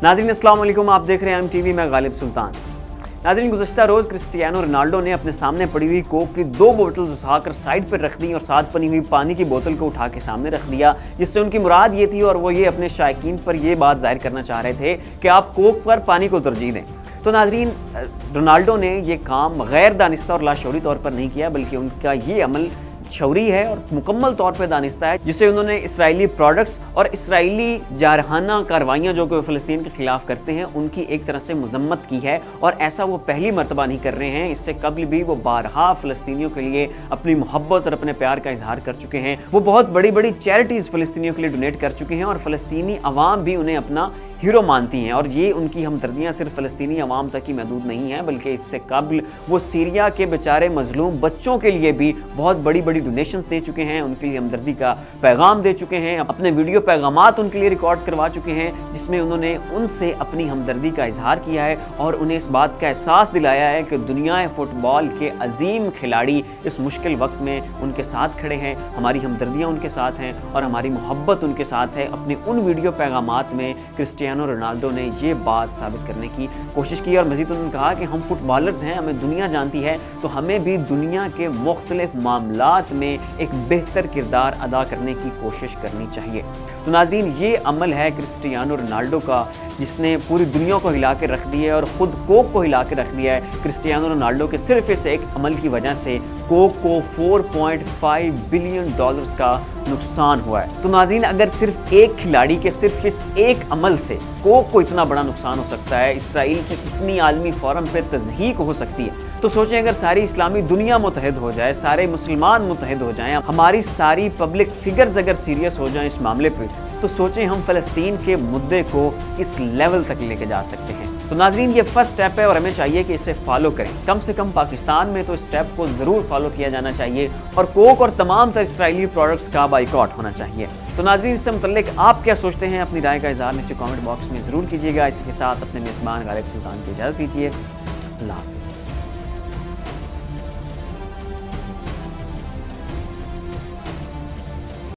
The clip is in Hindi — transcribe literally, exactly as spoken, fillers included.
नाज़रीन अस्सलाम वालेकुम, आप देख रहे हैं एम टी वी में गालिब सुल्तान। नाज़रीन, गुज़श्ता रोज़ क्रिस्टियानो रोनाल्डो ने अपने सामने पड़ी हुई कोक की दो बोतल्स उठाकर साइड पर रख दी और साथ बनी हुई पानी की बोतल को उठा के सामने रख दिया, जिससे उनकी मुराद ये थी और वो ये अपने शायकीन पर ये बात जाहिर करना चाह रहे थे कि आप कोक पर पानी को तरजीह दें। तो नाज़रीन, रोनाल्डो ने ये काम गैर दानिस्ता और लाशऊरी तौर पर नहीं किया, बल्कि उनका ये अमल शौरी है और मुकम्मल तौर पर दानिस्ता है, जिसे उन्होंने इसराइली प्रोडक्ट्स और इसराइली जारहाना कार्रवाइयाँ जो कि फ़लस्तीन के ख़िलाफ़ करते हैं उनकी एक तरह से मजम्मत की है। और ऐसा वो पहली मरतबा नहीं कर रहे हैं, इससे कबल भी वो बारहा फ़लस्तीनियों के लिए अपनी मोहब्बत और अपने प्यार का इजहार कर चुके हैं। वो बहुत बड़ी बड़ी चैरिटीज़ फ़लस्तीनियों के लिए डोनेट कर चुके हैं और फ़लस्तीनी अवाम भी उन्हें अपना हीरो मानती हैं। और ये उनकी हमदर्दियाँ सिर्फ फ़लस्तीनी अवाम तक ही महदूद नहीं हैं, बल्कि इससे कबल वो सीरिया के बेचारे मजलूम बच्चों के लिए भी बहुत बड़ी बड़ी डोनेशंस दे चुके हैं, उनके लिए हमदर्दी का पैगाम दे चुके हैं, अपने वीडियो पैगामात उनके लिए रिकॉर्ड्स करवा चुके हैं, जिसमें उन्होंने उनसे अपनी हमदर्दी का इजहार किया है और उन्हें इस बात का एहसास दिलाया है कि दुनिया फुटबॉल के अजीम खिलाड़ी इस मुश्किल वक्त में उनके साथ खड़े हैं, हमारी हमदर्दियाँ उनके साथ हैं और हमारी मोहब्बत उनके साथ है। अपने उन वीडियो पैगामात में क्रिस्टियानो रोनाल्डो ने ये बात साबित करने की कोशिश की और मज़ीद उन्होंने कहा कि हम फुटबॉलर्स हैं, हमें दुनिया जानती है, तो हमें भी दुनिया के मुख्तलिफ मामलात में एक बेहतर किरदार अदा करने की कोशिश करनी चाहिए। तो नाज़रीन, ये अमल है क्रिस्टियानो रोनाल्डो का, जिसने पूरी दुनिया को हिला के रख दिया है और ख़ुद कोक को हिला के रख दिया है। क्रिस्टियानो रोनाल्डो के सिर्फ इस एक अमल की वजह से कोक को चार पॉइंट पाँच बिलियन डॉलर्स का नुकसान हुआ है। तो नाज़रीन, अगर सिर्फ एक खिलाड़ी के सिर्फ इस एक अमल से कोक को इतना बड़ा नुकसान हो सकता है, इसराइल की कितनी आलमी फोरम पे तज़हीक हो सकती है, तो सोचें अगर सारी इस्लामी दुनिया मुतहद हो जाए, सारे मुसलमान मुतहद हो जाएं, हमारी सारी पब्लिक फिगर्स अगर सीरियस हो जाएं इस मामले पे, तो सोचें हम फ़लस्तीन के मुद्दे को किस लेवल तक लेके जा सकते हैं। तो नाज़रीन, ये फर्स्ट स्टेप है और हमें चाहिए कि इसे फॉलो करें। कम से कम पाकिस्तान में तो इस स्टेप को ज़रूर फॉलो किया जाना चाहिए और कोक और तमाम तर इसराइली प्रोडक्ट्स का बाइकआउट होना चाहिए। तो नाज़रीन, इससे मुतल्लिक आप क्या सोचते हैं, अपनी राय का इज़हार नीचे कमेंट बॉक्स में ज़रूर कीजिएगा। इसी के साथ अपने मेज़बान गालिब सुल्तान की इजाज़त दीजिए। अल्लाह हाफ़िज़।